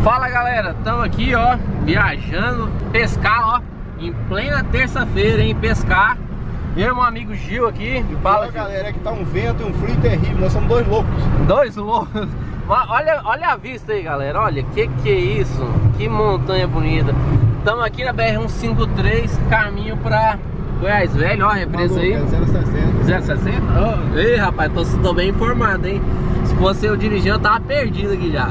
Fala galera, estamos aqui ó, viajando, pescar ó, em plena terça-feira, hein, pescar. Eu e meu amigo Gil aqui. Fala galera, que tá um vento e um frio terrível, nós somos dois loucos. Dois loucos? Olha a vista aí galera, olha, que é isso, que montanha bonita. Estamos aqui na BR-153, caminho pra Goiás Velho, ó, a represa aí. 060. 060? Oh, ei rapaz, tô bem informado, hein. Se fosse eu dirigindo, eu tava perdido aqui já.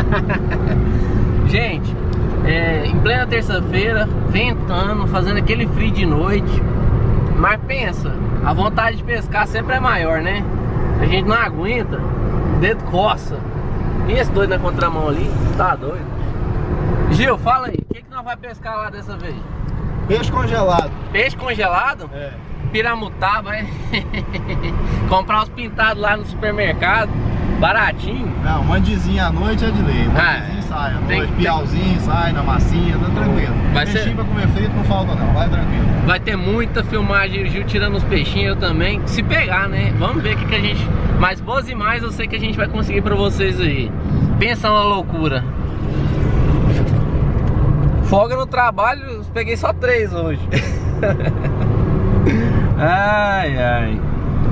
Gente, em plena terça-feira, ventando, fazendo aquele frio de noite. Mas pensa, a vontade de pescar sempre é maior, né? A gente não aguenta, o dedo coça. E esse doido na contramão ali, tá doido. Gil, fala aí, o que nós vamos pescar lá dessa vez? Peixe congelado. Peixe congelado? É. Piramutaba, é? Comprar os pintados lá no supermercado, baratinho. Não, mandizinho à noite é de lei. Mandizinho sai à noite, piauzinho sai na massinha, tá tranquilo. Peixinho pra comer frito não falta não, vai tranquilo. Vai ter muita filmagem, o Gil tirando os peixinhos, eu também. Se pegar, né? Vamos ver o que a gente... Mas boas e mais eu sei que a gente vai conseguir pra vocês aí. Pensa na loucura. Folga no trabalho, eu peguei só 3 hoje. Ai, ai.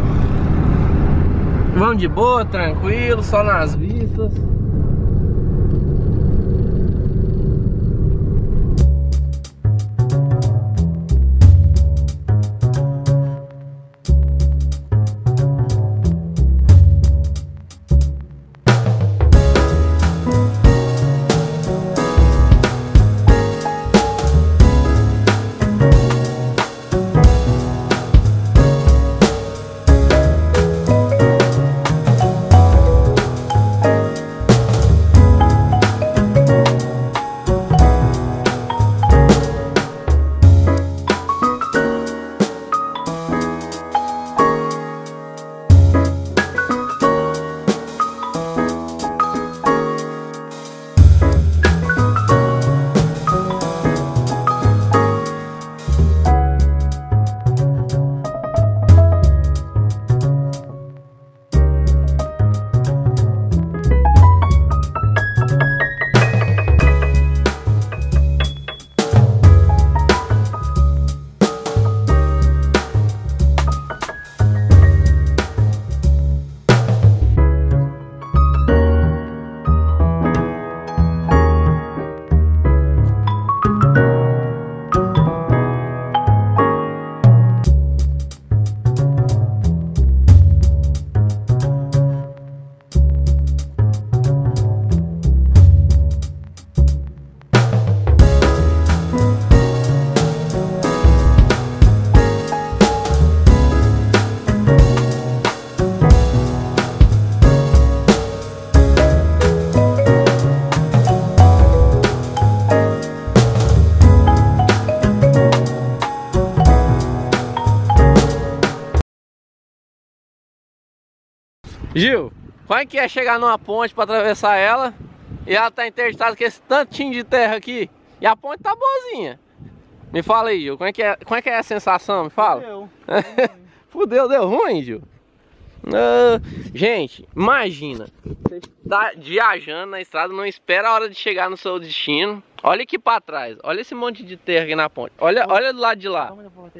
Vamos de boa, tranquilo, só nas vistas. Gil, como é que é chegar numa ponte para atravessar ela e ela tá interditada com esse tantinho de terra aqui e a ponte tá boazinha? Me fala aí, Gil, como é que é a sensação? Me fala. Fudeu. Fudeu, deu ruim, Gil. Gente, imagina, você tá viajando na estrada, não espera a hora de chegar no seu destino. Olha aqui para trás, olha esse monte de terra aqui na ponte. Olha do lado de lá.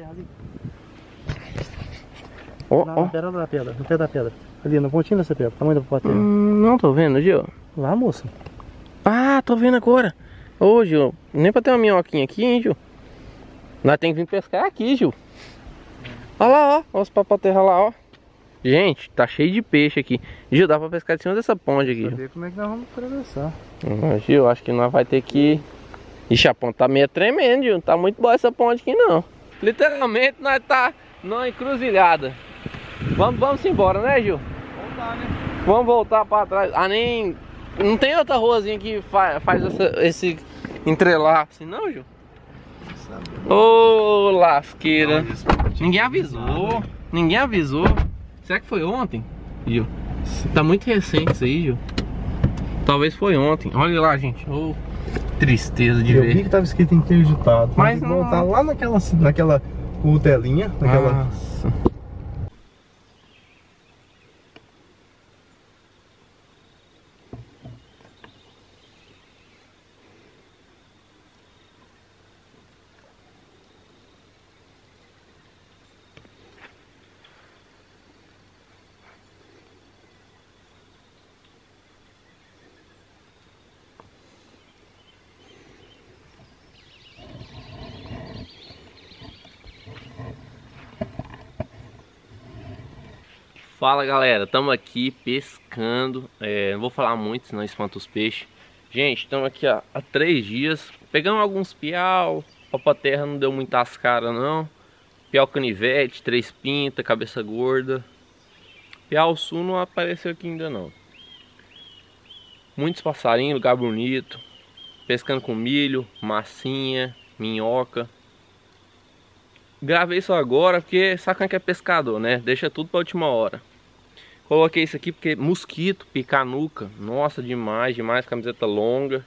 Na pedra da pedra, no pé da pedra. Ali, na pontinha dessa pedra, tamanho da plateia. Não tô vendo, Gil. Lá, moça. Ah, tô vendo agora. Ô, Gil, nem pra ter uma minhoquinha aqui, hein, Gil. Nós temos que vir pescar aqui, Gil. Olha lá, ó. Olha os papaterra lá, ó. Gente, tá cheio de peixe aqui. Gil, dá pra pescar de cima dessa ponte aqui, Gil. Saber como é que nós vamos atravessar. Gil, acho que nós vai ter que... Ixi, a ponte tá meio tremendo, Gil. Não tá muito boa essa ponte aqui, não. Literalmente, nós tá numa encruzilhada. Vamos embora, né, Gil? Voltar, né? Vamos voltar pra trás. Ah, nem... Não tem outra ruazinha que faz esse entrelaço, não, Gil? Ô, lasqueira. Ninguém avisou. Ninguém avisou. Será que foi ontem, Gil? Tá muito recente isso aí, Gil. Talvez foi ontem. Olha lá, gente. Ô, tristeza de ver. Eu vi que tava escrito interditado. Mas não voltar lá naquela cutelinha. Naquela... Nossa. Fala galera, estamos aqui pescando, não vou falar muito senão espanta os peixes. Gente, estamos aqui há 3 dias, pegamos alguns piau, papaterra não deu muitas caras não. Piau canivete, 3 pintas, cabeça gorda. Piau sul não apareceu aqui ainda não. Muitos passarinhos, lugar bonito. Pescando com milho, massinha, minhoca. Gravei isso agora porque sabe que é pescador, né? Deixa tudo para a última hora. Coloquei isso aqui porque mosquito, picanuca. Nossa, demais, demais. Camiseta longa.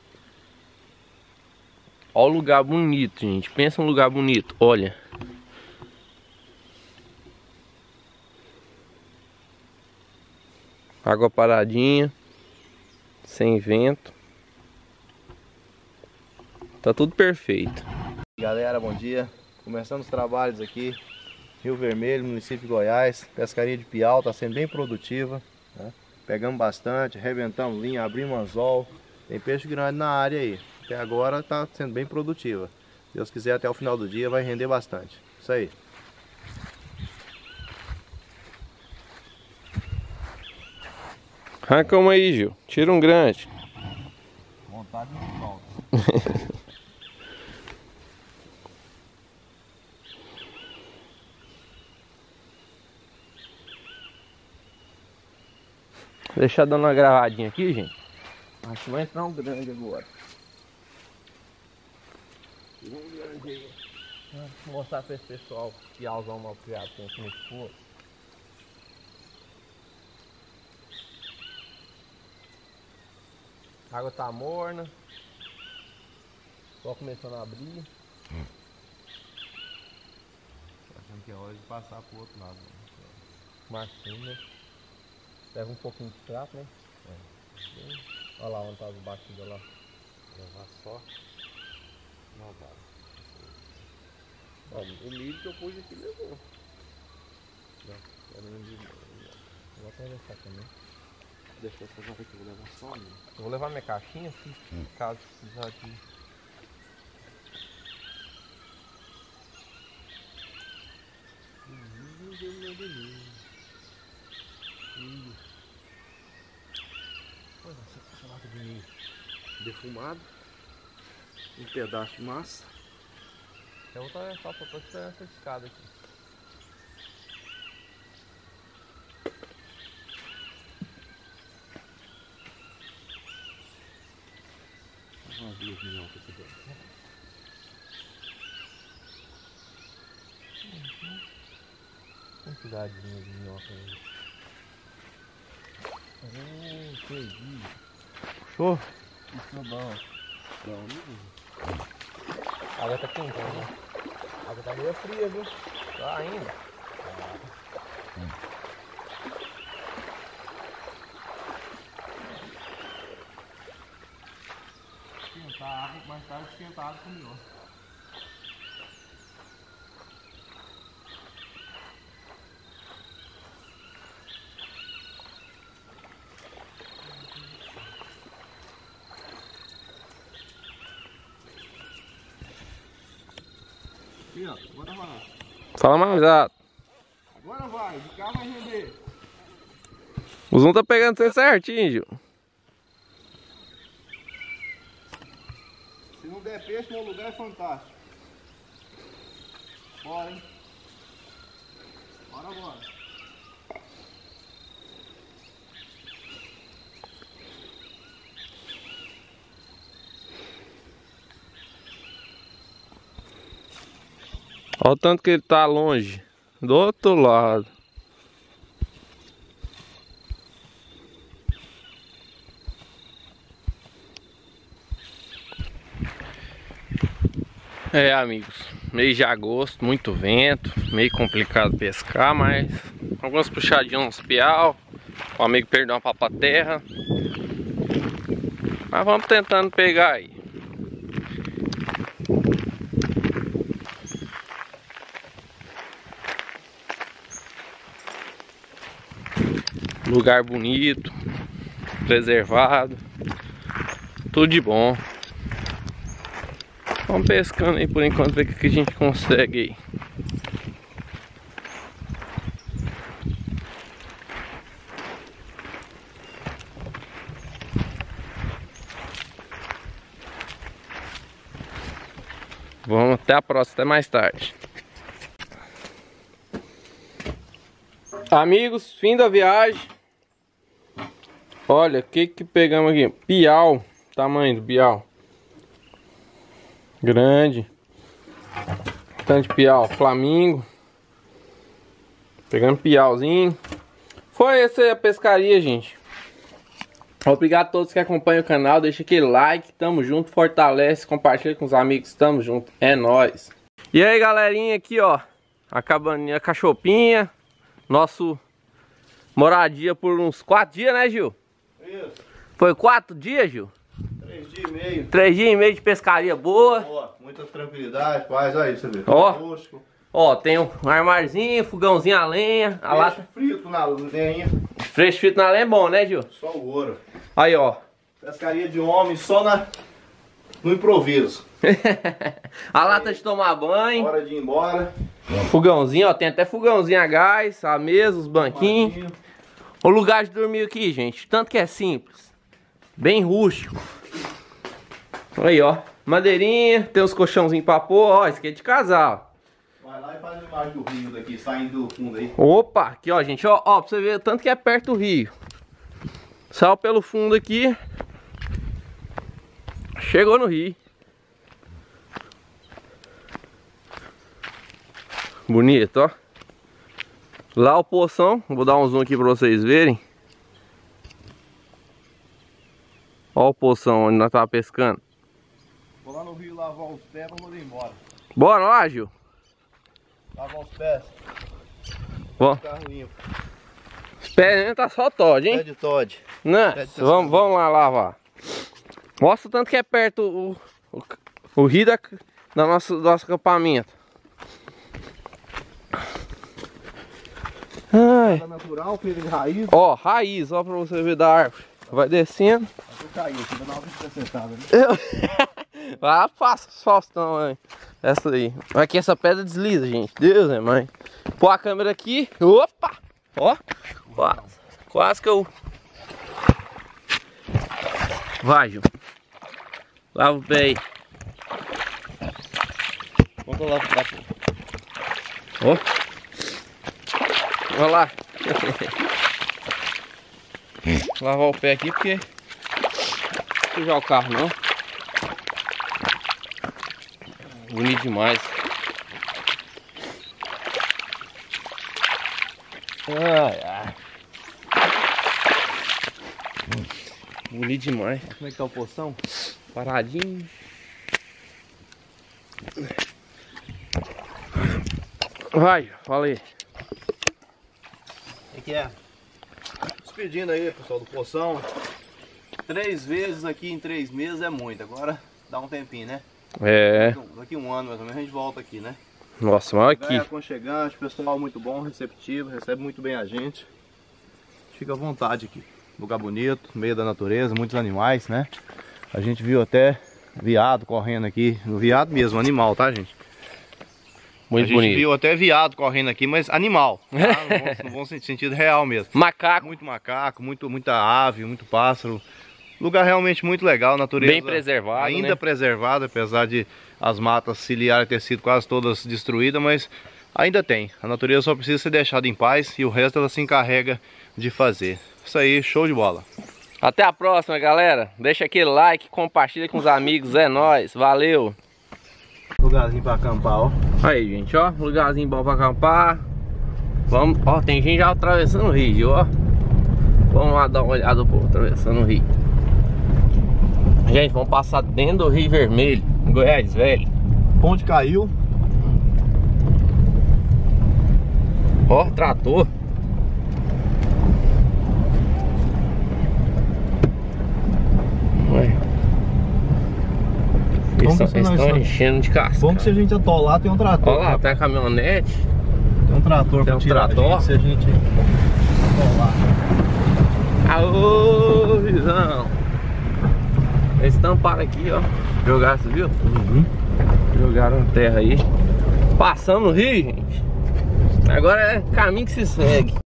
Olha o lugar bonito, gente. Pensa um lugar bonito. Olha. Água paradinha. Sem vento. Tá tudo perfeito. Galera, bom dia. Começando os trabalhos aqui. Rio Vermelho, município de Goiás. Pescaria de piau, tá sendo bem produtiva, né? Pegamos bastante, arrebentamos linha, abrimos anzol. Tem peixe grande na área aí. Até agora tá sendo bem produtiva. Se Deus quiser, até o final do dia vai render bastante. Isso aí. Arranca uma aí, Gil. Tira um grande. Vontade não falta. Deixa eu dar uma gravadinha aqui, gente. Acho que vai entrar um grande agora. Tira um grande aí. Vou mostrar pra esse pessoal que piauzão mal criado tem aqui no esforço. A água tá morna. Só começando a abrir. Achando que é hora de passar pro outro lado. Marcinho, né? Leva um pouquinho de trato, né? Olha lá onde tá as batidas lá. Levar só. Não vale. Olha, o milho que eu pus aqui levou. Vou até deixar também. Deixa eu fazer aqui, vou levar só ali. Eu vou levar minha caixinha assim, caso precisar de. Olha, você tá chamado de milho defumado. Um pedaço de massa. Eu vou estar só pra esperar essa escada aqui. Umas 2 minhocas aqui dentro. Quantidadezinha de minhoca aí. Perdi. Puxou? Isso é bom. A água tá quente, né? A água tá meio fria, viu? Tá ainda. Esquentar a água, mais tarde esquentar a água com minhoca. Aqui, ó, agora vai. Fala mais alto. Agora vai, de cá vai render. O zoom tá pegando você certinho, Gil. Se não der peixe, meu lugar é fantástico. Bora, hein? Bora. Olha o tanto que ele tá longe. Do outro lado. Amigos, mês de agosto, muito vento, meio complicado pescar, mas algumas puxadinhas nos piau. O amigo perdeu uma papaterra. Mas vamos tentando pegar aí. Lugar bonito, preservado, tudo de bom. Vamos pescando aí por enquanto, ver o que a gente consegue aí. Vamos, até a próxima, até mais tarde. Amigos, fim da viagem. Olha, o que pegamos aqui? Piau, tamanho do piau. Grande. Tanto de piau, flamingo. Pegando piauzinho. Foi essa a pescaria, gente. Obrigado a todos que acompanham o canal. Deixa aquele like, tamo junto, fortalece, compartilha com os amigos, tamo junto, é nóis. E aí, galerinha, aqui ó, a cabaninha, a cachopinha. Nosso moradia por uns 4 dias, né, Gil? Isso. Foi 4 dias, Gil? 3 dias e meio. 3 dias e meio de pescaria boa. Ó, muita tranquilidade, paz, aí você vê. Ó, ó, tem um armarzinho, fogãozinho a lenha, a lata. Frito na lenha. Freixo frito na lenha é bom, né, Gil? Só o ouro. Aí, ó. Pescaria de homem só no improviso. A lata de tomar banho. Hora de ir embora. Fogãozinho, ó, tem até fogãozinho a gás, a mesa, os banquinhos. O lugar de dormir aqui, gente, tanto que é simples. Bem rústico. Aí, ó, madeirinha, tem uns colchãozinhos pra pôr, ó, isso aqui é de casal. Vai lá e faz a imagem do rio daqui, saindo do fundo aí. Opa, aqui ó, gente, ó, pra você ver o tanto que é perto do rio. Saiu pelo fundo aqui. Chegou no rio. Bonito, ó. Lá o poção, vou dar um zoom aqui pra vocês verem. Ó o poção onde nós tava pescando. Vou lá no rio lavar os pés pra poder ir embora. Bora lá, Gil. Lavar os pés. Ó. Carro limpo. Os pés ainda tá só Todd, hein? Pé de Todd. Não, vamos lá lavar. Mostra o tanto que é perto o rio do nosso acampamento. Ai. Natural, feira de raiz. Ó, raiz, ó, pra você ver da árvore. Vai descendo. Eu caí, você vai dar uma vista sentada, né? Ah, faça Faustão, hein? Essa aí. Aqui essa pedra desliza, gente. Deus é mãe. Pô a câmera aqui. Opa! Ó. Quase que eu... Vai, Gil. Lava o pé aí. Vamos lá pro papo. Ó. Olha lá. Lavar o pé aqui porque não sujar o carro não. Bonito demais. Ai. Bonito demais. Como é que tá o poção? Paradinho. Vai, fala aí. O que é? Despedindo aí, pessoal, do poção. 3 vezes aqui em 3 meses é muito. Agora dá um tempinho, né? É. Daqui 1 ano mais ou menos a gente volta aqui, né? Nossa, mas aqui. É aconchegante, pessoal muito bom, receptivo, recebe muito bem a gente. Fica à vontade aqui. Lugar bonito, meio da natureza, muitos animais, né? A gente viu até veado correndo aqui. No veado mesmo, animal, tá, gente? Muito bonito. A gente viu até veado correndo aqui, mas animal, tá? No bom sentido real mesmo. Macaco. Muito macaco, muita ave, muito pássaro. Lugar realmente muito legal, natureza bem preservado, ainda né? preservada, apesar de as matas ciliares ter sido quase todas destruídas, mas ainda tem. A natureza só precisa ser deixada em paz e o resto ela se encarrega de fazer. Isso aí, show de bola. Até a próxima, galera. Deixa aquele like, compartilha com os amigos, é nóis, valeu. Lugarzinho pra acampar, ó. Aí, gente, ó, lugarzinho bom pra acampar. Vamos, ó, tem gente já atravessando o rio, ó. Vamos lá dar uma olhada, pô, atravessando o rio. Gente, vamos passar dentro do Rio Vermelho, em Goiás, velho. Ponte caiu. Ó, trator. Ué. Eles estão enchendo de casca. Bom que se a gente atolar tem um trator. Olha lá, tem a caminhonete. Tem um trator pra tirar trator. se a gente atolar. Aô, visão. Eles tamparam aqui, ó. Jogaram, você viu? Uhum. Jogaram terra aí. Passamos no rio, gente. Agora é caminho que se segue.